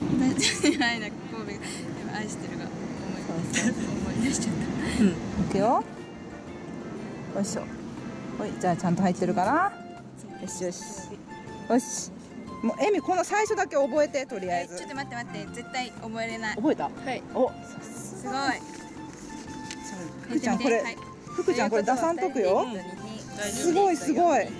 愛な神戸が愛してるが思い出しちゃった。 いくよ。よいしょ。ほい、じゃあちゃんと入ってるかな。よしよし。よし。もうエミこの最初だけ覚えて、とりあえず。 ちょっと待って待って、絶対覚えれない。 覚えた？はい。お、 すごい。 福ちゃんこれ、福ちゃんこれ出さんとくよ。すごいすごい。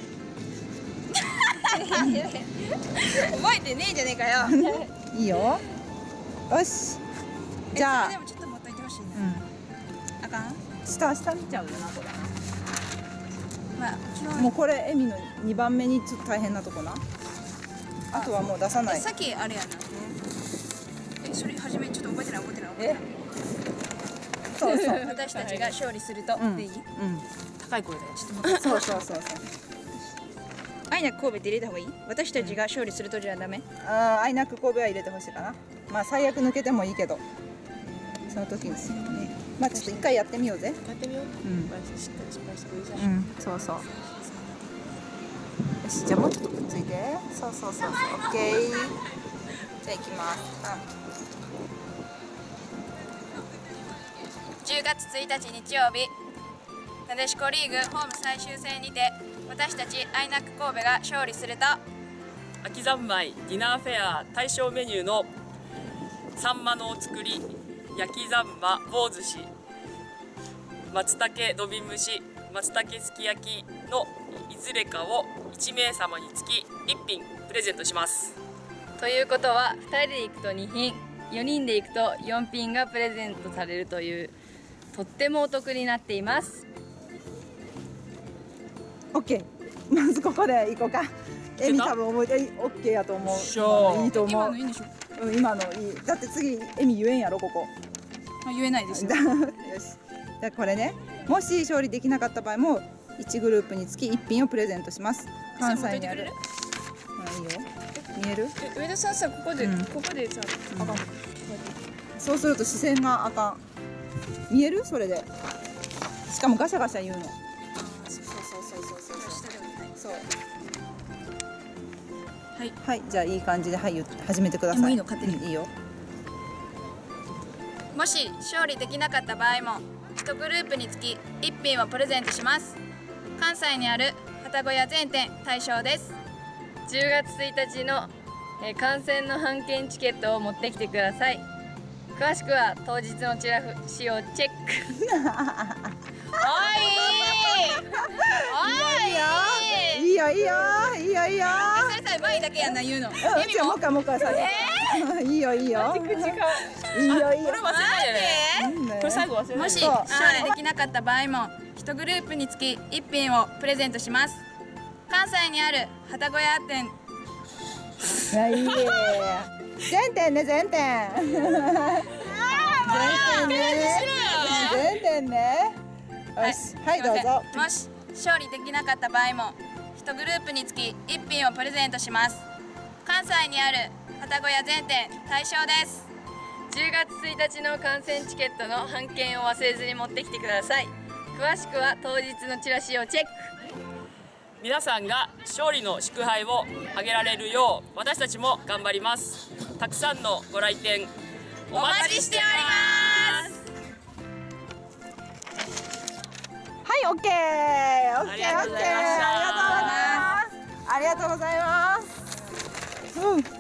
覚えてねえじゃねえかよ。 いいよ。よし。じゃあ。 でもちょっと持っといてほしいな。あかん？ 下見ちゃうよなこれ。 まあもうこれエミの2番目にちょっと大変なとこな。あとはもう出さない。 さっきあれやな。それ初めちょっと覚えてない。 そうそう。 私たちが勝利するとでいい？高い声でちょっと待って。 そう。 愛なく神戸って入れた方がいい？私たちが勝利するとじゃダメ？ 愛なく神戸は入れてほしいかな。まあ最悪抜けてもいいけど、その時にするね。まあちょっと一回やってみようぜ。 やってみよう。失敗してください。 そうそう。よし、じゃあもうちょっとくっついて。そう。オッケー。じゃあ行きます。 10月1日日曜日、なでしこリーグホーム最終戦にて私たち愛なく神戸が勝利すると、 秋三昧ディナーフェア対象メニューのサンマのお作り、焼き三昧棒寿司、松茸土瓶蒸し、松茸すき焼きのいずれかを1名様につき1品プレゼントします。 ということは2人で行くと2品、4人で行くと4品がプレゼントされるという、とってもお得になっています。 オッケー。まずここで行こうか。エミ多分覚えてオッケーやと思う。いいと思う。 今のいいんでしょ？ 今のいい。だって次エミ言えんやろここ。 言えないですよ。 よし。じゃあこれね。もし勝利できなかった場合も1グループにつき1品をプレゼントします。関西にある。いいよ。見える？ 上田さんさ、ここでさ、あかん。 そうすると視線があかん。見える？それで。しかもガシャガシャ言うの。そう。はい、じゃあいい感じで始めてください。 もういいの？勝手に。 いいよ。 もし勝利できなかった場合も1グループにつき1品をプレゼントします。関西にある旅籠屋全店対象です。 10月1日の観戦の半券チケットを持ってきてください。詳しくは当日のチラシをチェック。 いいよ。 それさ、前だけやんな言うの。 もう一回さ。いいよ。 これ忘れないじゃない。これ最後忘れない。 もし勝利できなかった場合も1グループにつき1品をプレゼントします。関西にある旅籠屋店。 全店ね。全店ね。よし、はいどうぞ。 もし勝利できなかった場合も1グループにつき1品をプレゼントします。関西にある旅籠屋全店対象です。 10月1日の観戦チケットの半券を忘れずに持ってきてください。詳しくは当日のチラシをチェック。 皆さんが勝利の祝杯をあげられるよう私たちも頑張ります。たくさんのご来店お待ちしております。 はい、オッケー。 ありがとうございました。 ありがとうございます。